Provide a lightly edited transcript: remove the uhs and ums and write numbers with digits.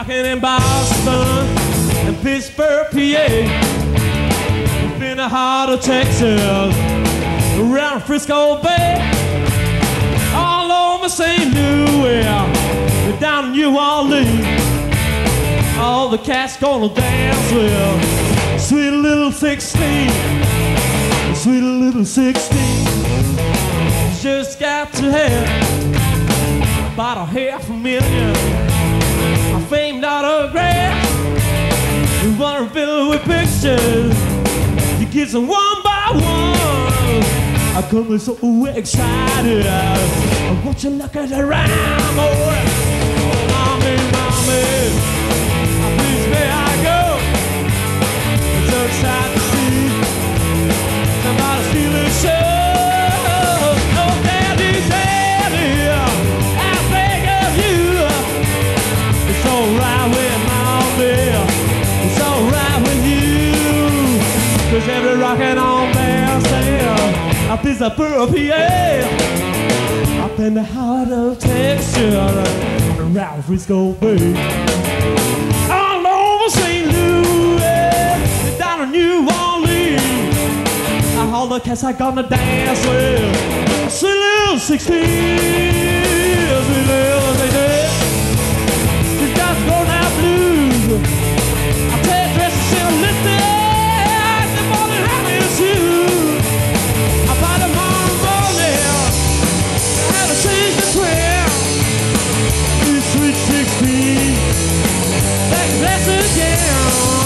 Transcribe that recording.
rocking in Boston and Pittsburgh, PA. Up in the heart of Texas, around Frisco Bay, all over St. Louis, and down in New Orleans. All the cats gonna dance with sweet little 16, sweet little 16. Just got to have about $500,000. A famed autograph, we wanna fill it with pictures. You kiss them one by one. I come so excited. I want you looking around, boy. Mommy, mommy, please may I go? I'm so excited to see somebody stealing show. Oh, daddy, daddy, I beg of you. It's alright with mommy, it's alright with you. 'Cause every rockin' on bandstand up is a Pittsburgh, PA. Up in the heart of Texas, around Frisco Bay. All over St. Louis, and down in New Orleans. All the cats are gonna dance with sweet little 16. Sweet little 16. She's got to go now blues. I tell you, dresses still lifted. The morning happy shoes. I buy the morning, and I change the 12. Sweet 16. That blessed down.